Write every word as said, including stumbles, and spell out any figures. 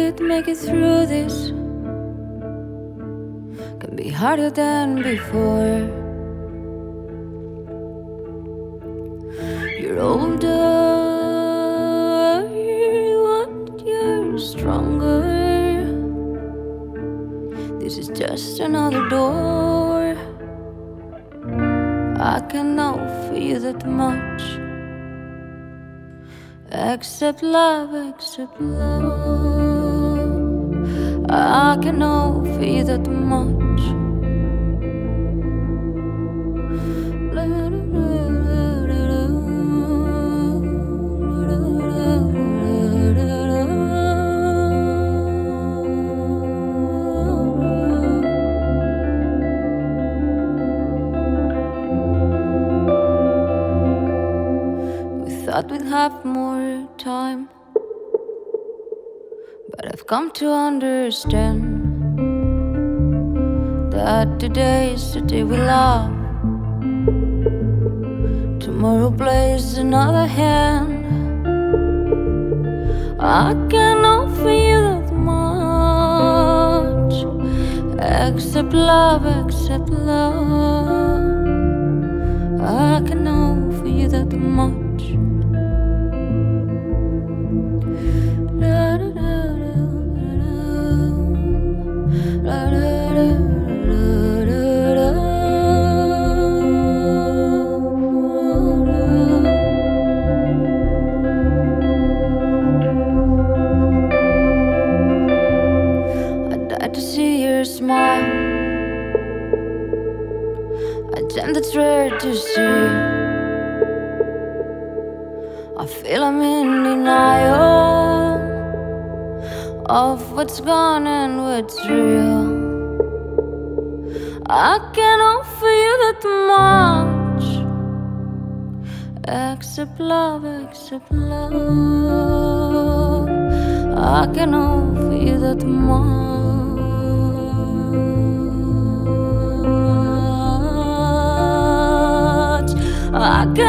it, make it through this. Can be harder than before. You're older, but you're stronger. This is just another door. I can't offer you that much, except love, except love. I can offer you that much. Thought we'd have more time, but I've come to understand that today is the day we love. Tomorrow plays another hand. I can't offer you that much, except love, except love. I can offer you that much. To see your smile, a gem that's rare to see. I feel I'm in denial of what's gone and what's real. I can't offer you that much, except love, except love. I can offer you that much. I can